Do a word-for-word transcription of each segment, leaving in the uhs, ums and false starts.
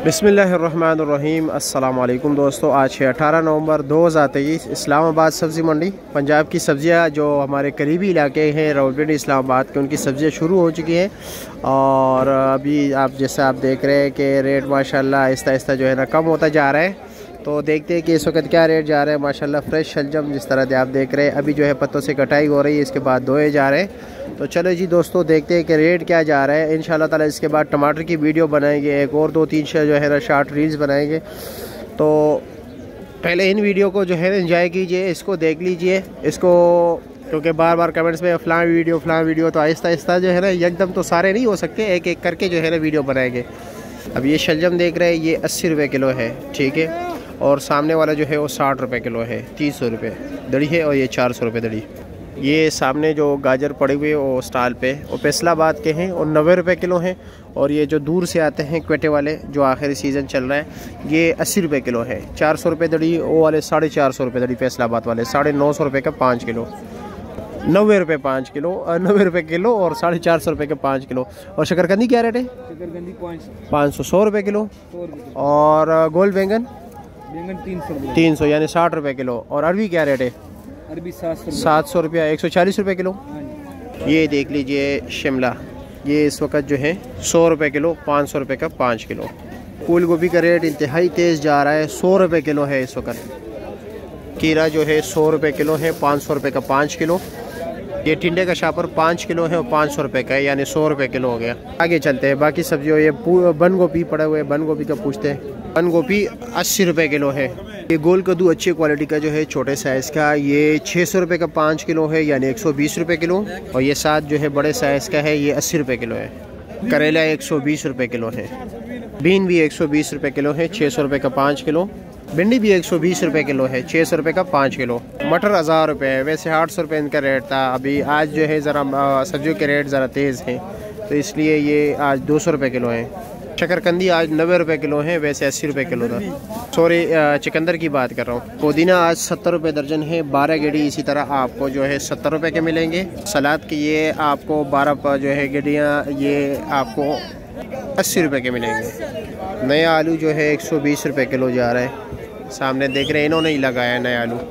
बिस्मिल्लाहिर्रहमानिर्रहीम। अस्सलाम वालेकुम दोस्तों, आज है अठारह नवंबर दो हज़ार तेईस। इस्लामाबाद सब्ज़ी मंडी पंजाब की सब्ज़ियाँ जो हमारे करीबी इलाके हैं रावलपिंडी इस्लामाबाद के, उनकी सब्ज़ियाँ शुरू हो चुकी हैं। और अभी आप जैसे आप देख रहे हैं कि रेट माशाल्लाह आहिस्ता आहिस्ता जो है ना कम होता जा रहा है। तो देखते हैं कि इस वक्त क्या रेट जा रहा है। माशाल्लाह फ्रेश शलजम जिस तरह से आप देख रहे हैं अभी जो है पत्तों से कटाई हो रही है, इसके बाद धोए जा रहे हैं। तो चलो जी दोस्तों, देखते हैं कि रेट क्या जा रहा है। इंशाल्लाह ताला इसके बाद टमाटर की वीडियो बनाएंगे, एक और दो तीन जो है ना शॉर्ट रील्स बनाएंगे। तो पहले इन वीडियो को जो है ना इंजॉय कीजिए, इसको देख लीजिए इसको, क्योंकि बार बार कमेंट्स में फ़लाँ वीडियो फ़लाँ वीडियो, तो आहिस्ता आहिस्ता जो है ना एकदम तो सारे नहीं हो सकते, एक एक करके जो है ना वीडियो बनाएंगे। अब ये शलजम देख रहे हैं, ये अस्सी रुपये किलो है, ठीक है। और सामने वाला जो है वो साठ रुपये किलो है, तीन सौ रुपये दड़ी है, और ये चार सौ रुपये दड़ी। ये सामने जो गाजर पड़े हुए वो स्टॉल पे वो फैसलाबाद के हैं और नब्बे रुपये किलो हैं। और ये जो दूर से आते हैं क्वेटे वाले, जो आखिरी सीज़न चल रहा है, ये अस्सी रुपये किलो है, चार सौ रुपये दड़ी। वो वाले साढ़े चार सौ रुपये दड़ी, फैसलाबाद वाले साढ़े नौ सौ रुपये का पाँच किलो, नब्बे रुपये पाँच किलो, नब्बे रुपये किलो और साढ़े चार सौ रुपये का पाँच किलो। और शकरकंदी क्या रेट है? शकरकंदी पाँच सौ सौ रुपये किलो। और गोल बैंगन बैंगन तीन सौ तीन सौ यानी साठ रुपये किलो। और अरबी क्या रेट है? अरबी सात सौ सात सौ रुपया, एक सौ चालीस रुपये किलो। ये देख लीजिए शिमला, ये इस वक्त जो है सौ रुपये किलो, पाँच सौ रुपये का पाँच किलो। फूल गोभी का रेट इंतहाई तेज़ जा रहा है, सौ रुपये किलो है इस वक्त। खीरा जो है सौ रुपये किलो है, पाँच सौ रुपये का पाँच किलो। ये टिंडे का शापर पाँच किलो है और पाँच सौ रुपये का है, यानी सौ रुपये किलो हो गया। आगे चलते हैं बाकी सब्जियों। ये बंद गोभी पड़े हुए, बंद गोभी का पूछते हैं। बंद गोभी अस्सी रुपये किलो है। ये गोल कद्दू अच्छी क्वालिटी का जो है छोटे साइज़ का, ये छः सौ रुपये का पाँच किलो है, यानी एक सौ बीस रुपये किलो। और ये साथ जो है बड़े साइज़ का है, ये अस्सी रुपये किलो है। करेला एक सौ बीस रुपये किलो है। बीन भी एक सौ बीस रुपये किलो है, छः सौ रुपये का पाँच किलो। भिंडी भी एक सौ बीस रुपये किलो है, छः सौ रुपये का पाँच किलो। मटर हज़ार रुपये है, वैसे आठ सौ रुपये इनका रेट था। अभी आज जो है ज़रा सब्जियों के रेट ज़रा तेज़ हैं, तो इसलिए ये आज दो सौ रुपये किलो है। शकरकंदी आज नब्बे रुपये किलो है, वैसे अस्सी रुपये किलो था। सॉरी, चिकंदर की बात कर रहा हूँ। पुदीना आज सत्तर रुपये दर्जन है, बारह गेड़ी इसी तरह आपको जो है सत्तर रुपये के मिलेंगे। सलाद की ये आपको बारह जो है गेड़ियाँ, ये आपको अस्सी रुपये के मिलेंगे। नया आलू जो है एक सौ बीस रुपये किलो जा रहा है, सामने देख रहे हैं, इन्होंने ही लगाया है नया आलू।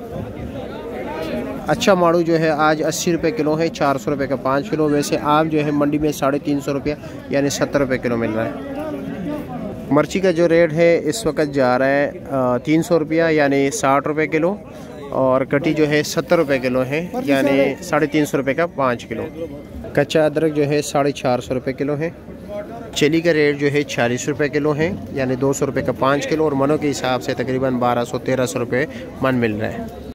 अच्छा माड़ू जो है आज अस्सी रुपये किलो है, चार सौ रुपये का पाँच किलो। वैसे आम जो है मंडी में साढ़े तीन सौ रुपये यानी सत्तर रुपये किलो मिल रहा है। मिर्ची का जो रेट है इस वक्त जा रहा है तीन सौ रुपया यानी साठ रुपये किलो। और कटी जो है सत्तर रुपये किलो है, यानी साढ़े तीन सौ रुपये का पाँच किलो। कच्चा अदरक जो है साढ़े चार सौ रुपये किलो है। चली का रेट जो है छियालीस रुपये किलो है, यानी दो सौ रुपये का पाँच किलो। और मनों के हिसाब से तकरीबन बारह सौ तेरह सौ रुपये मन मिल रहा है।